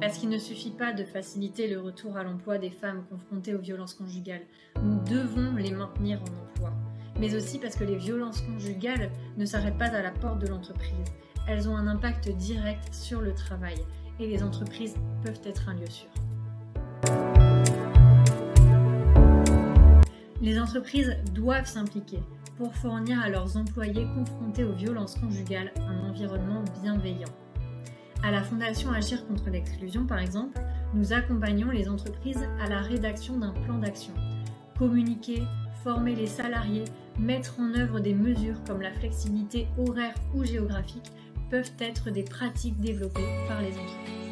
Parce qu'il ne suffit pas de faciliter le retour à l'emploi des femmes confrontées aux violences conjugales. Nous devons les maintenir en emploi. Mais aussi parce que les violences conjugales ne s'arrêtent pas à la porte de l'entreprise. Elles ont un impact direct sur le travail et les entreprises peuvent être un lieu sûr. Les entreprises doivent s'impliquer pour fournir à leurs employés confrontés aux violences conjugales un environnement bienveillant. À la Fondation Agir contre l'exclusion, par exemple, nous accompagnons les entreprises à la rédaction d'un plan d'action. Communiquer, former les salariés, mettre en œuvre des mesures comme la flexibilité horaire ou géographique peuvent être des pratiques développées par les entreprises.